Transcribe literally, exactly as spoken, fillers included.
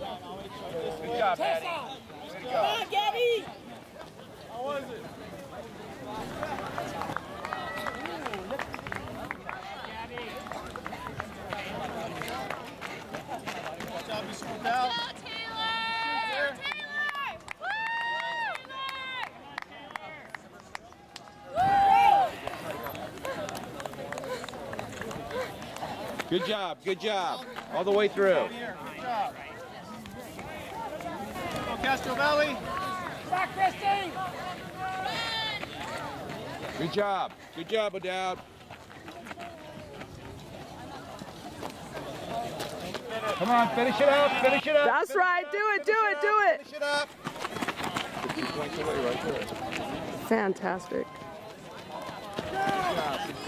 Good job, Maddie. Good Come job. on, Gabby! How was it? Good job, Mister Patel. Go, Taylor! Taylor! Woo! Good job, good job. All the way through. Good job. Go, Castro Valley. Back, Christy! Good job. Good job, O'Dowd. Come on, finish it up, finish it up. That's right. Do it, do it, do it. Finish it up. fifty points away right there. Fantastic. Good job. Good